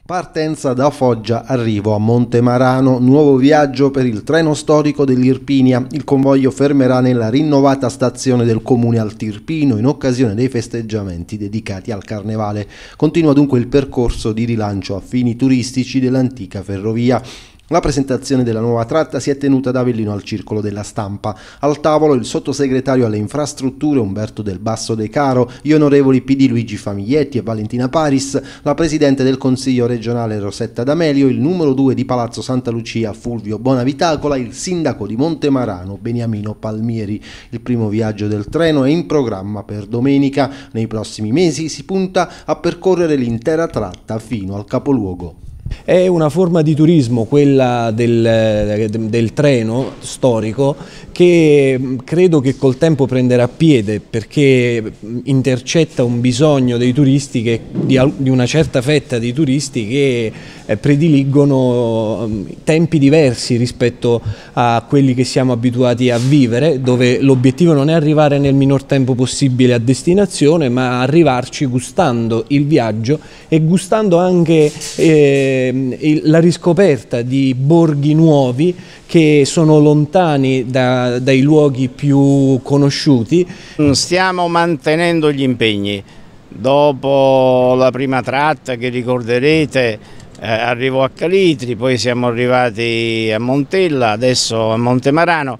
Partenza da Foggia, arrivo a Montemarano, nuovo viaggio per il treno storico dell'Irpinia. Il convoglio fermerà nella rinnovata stazione del comune Altirpino in occasione dei festeggiamenti dedicati al Carnevale. Continua dunque il percorso di rilancio a fini turistici dell'antica ferrovia. La presentazione della nuova tratta si è tenuta ad Avellino al Circolo della Stampa. Al tavolo il sottosegretario alle infrastrutture Umberto Del Basso De Caro, gli onorevoli PD Luigi Famiglietti e Valentina Paris, la presidente del Consiglio regionale Rosetta D'Amelio, il numero 2 di Palazzo Santa Lucia Fulvio Bonavitacola, il sindaco di Montemarano Beniamino Palmieri. Il primo viaggio del treno è in programma per domenica. Nei prossimi mesi si punta a percorrere l'intera tratta fino al capoluogo. È una forma di turismo, quella del treno storico, che credo che col tempo prenderà piede, perché intercetta un bisogno dei turisti, di una certa fetta di turisti che prediligono tempi diversi rispetto a quelli che siamo abituati a vivere, dove l'obiettivo non è arrivare nel minor tempo possibile a destinazione, ma arrivarci gustando il viaggio e gustando anche la riscoperta di borghi nuovi che sono lontani dai luoghi più conosciuti. Stiamo mantenendo gli impegni. Dopo la prima tratta che ricorderete arrivò a Calitri, poi siamo arrivati a Montella, adesso a Montemarano.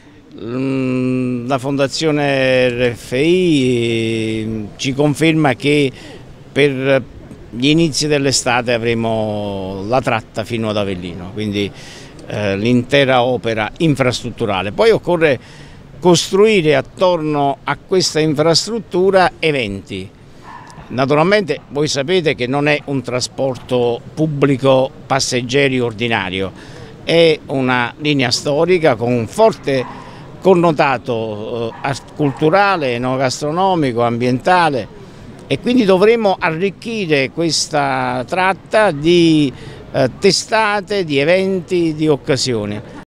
La Fondazione RFI ci conferma che per gli inizi dell'estate avremo la tratta fino ad Avellino, quindi l'intera opera infrastrutturale. Poi occorre costruire attorno a questa infrastruttura eventi. Naturalmente voi sapete che non è un trasporto pubblico passeggeri ordinario, è una linea storica con un forte connotato culturale, enogastronomico, ambientale, e quindi dovremo arricchire questa tratta di testate, di eventi, di occasioni.